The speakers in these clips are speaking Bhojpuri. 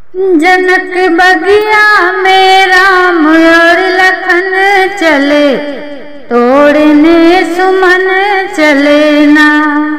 जनक बगिया में राम और लखन चले, तोड़ने सुमन चले ना।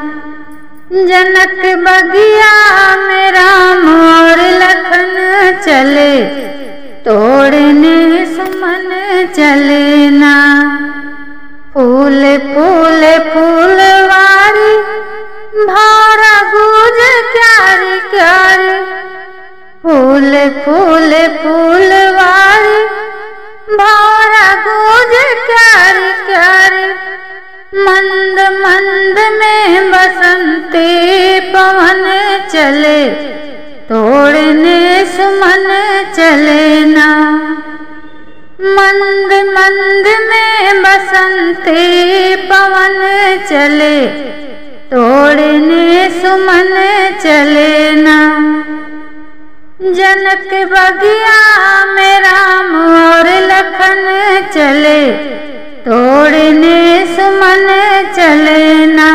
जनक बगिया में राम और लखन चले, तोड़ने सुमन चले ना। फूल फूल फूलवारी भारा गूंज क्यारी क्यारी, फूल फूल फूलवारी भारा गूंज क्यारी क्यारी। मंद मंद में बसंती पवन चले, तोड़ने सुमन चले ना। मंद मंद में बसंती पवन चले, तोड़ने सुमन चले ना। जनक बगिया में राम और लखन चले, तोड़ने सुमन चले ना।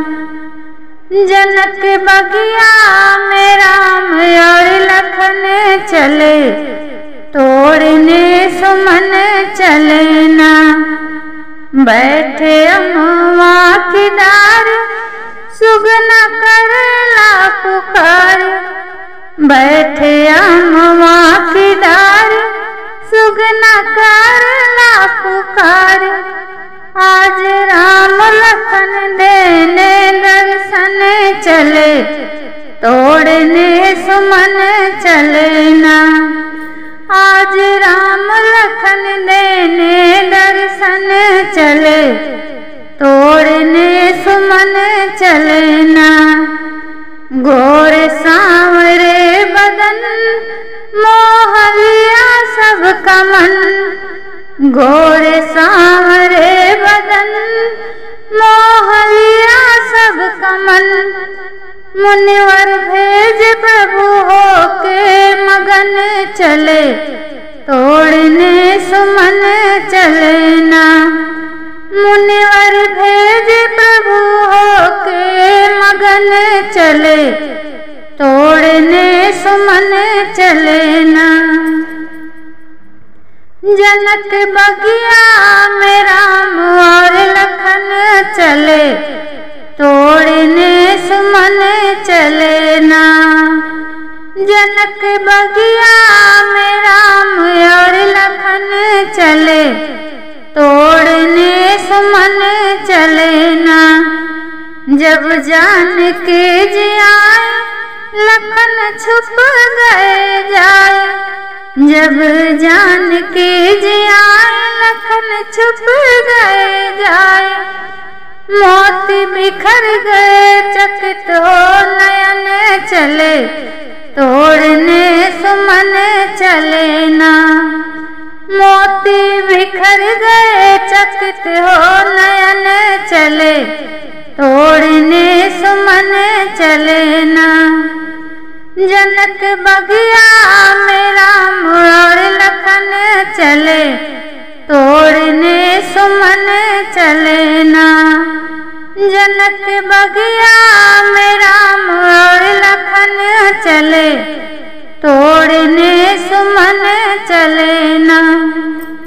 जनक बगिया में राम और लखन चले, तोड़ने सुमन चले ना। बैठे अमवा की डार, सुगना करला पुकार। बैठे अमवा की डार, सुगना करला पुकार। आज राम लखन देने दर्शन चले, तोड़ने सुमन चले ना। आज राम लखन देने दर्शन चले, तोड़ने सुमन चले ना। गोर सांवरे बदन मोह लिया सबका मन, गोर सांवरे बदन मोह लिया सबका मन। मुनिवर भेज प्रभु होके मगन चले, तोड़ने सुमन चले ना। मुनिवर भेज प्रभु होके मगन चले, तोड़ने सुमन चले ना। जनक बगिया में राम और लखन चले, तोड़ने सुमन चले ना। जनक बगिया में राम और लखन चले, तोड़ने सुमन चले ना। जब जानकी जी आए, लखन छुप गए जाए। जब जानकी जी आए, लखन छुप गए जाए। मोती बिखर गए चकित हो नयन चले, तोड़ने सुमन चले ना। मोती बिखर गए चकित हो नयन चले, तोड़ने सुमन चले ना। जनक बगिया में राम और लखन चले, तोड़ने सुमन चले ना। जनक बगिया में राम और लखन चले, तोड़ने सुमन चले ना।